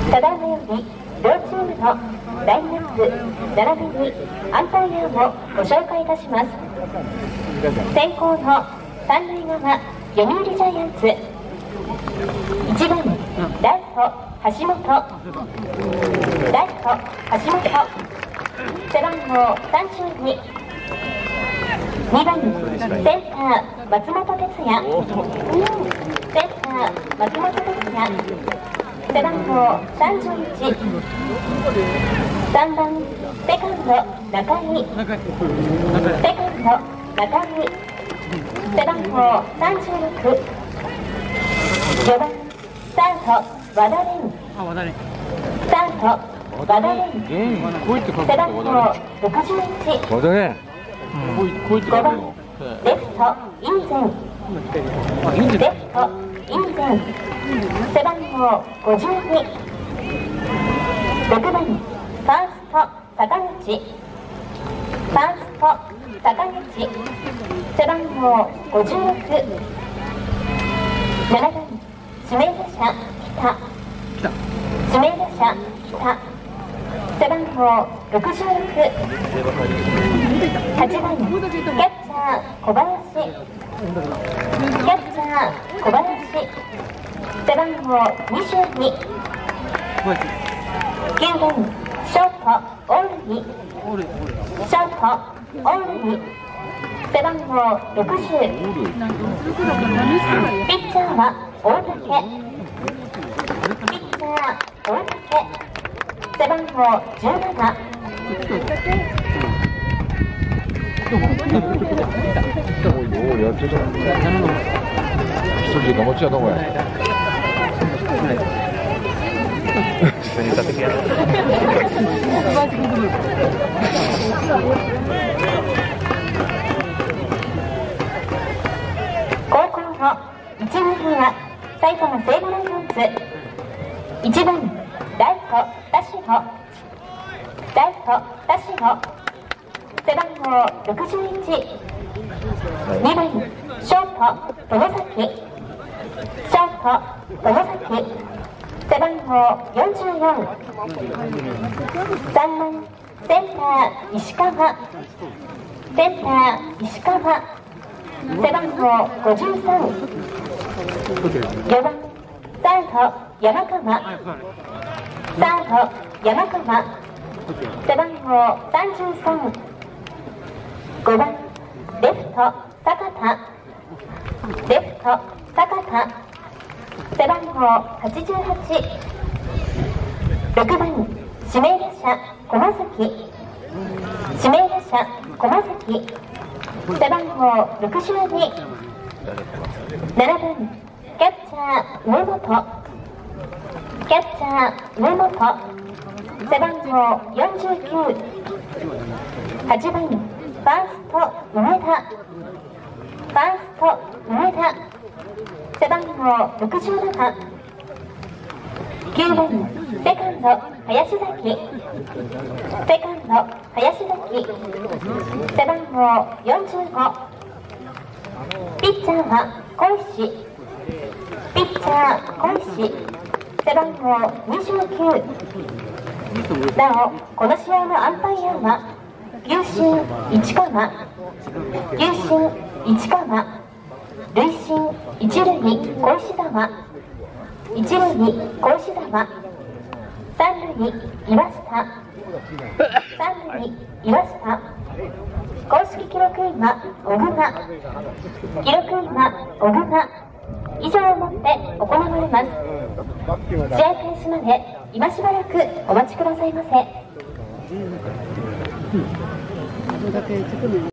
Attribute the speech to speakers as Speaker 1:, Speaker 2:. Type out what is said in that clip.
Speaker 1: ただいまより両チームのラインナップ並びにアンパイアをご紹介いたします。先攻の三塁側読売ジャイアンツ、1番ライト橋本、ライト橋本、背番号32、2番センター松本哲也、センター松本哲也、背番号31、3番セカンド中井、セカンド中井、背番号36、4番サード和田蓮、サード和田蓮、背番号61、5番レフト印前、レフト印前、背番号52、6番ファースト坂口、ファースト坂口、背番号56、7番指名打者北、指名打者北、背番号66、8番キャッチャー小林、キャッチャー小林、背番号22、9番ショート大類、ショート大類、背番号60、ピッチャーは大竹、ピッチャー大竹、背番号17、高校の1、2番は埼玉西武ライオンズ、1番ライト田代、ライト田代、背番号61、2番ショート友崎、ショート友崎、背番号44、3番センター石川、センター石川、背番号53、4番サード山川、サード山川、背番号33、5番レフト坂田、レフト坂田、背番号88、6番指名打者駒崎、指名打者駒崎、背番号62、7番キャッチャー上本、キャッチャー上本、背番号49、8番ファースト上田、ファースト上田、背番号67、9番セカンド林崎、セカンド林崎、背番号45、ピッチャーは小石、ピッチャー小石、背番号29。なおこの試合のアンパイアは球審市川、球審市川、塁審一塁小石沢、一塁小石沢、三塁岩下、三塁岩下、公式記録員は小熊、記録員は小熊、以上をもって行われます。試合開始まで今しばらくお待ちくださいませ。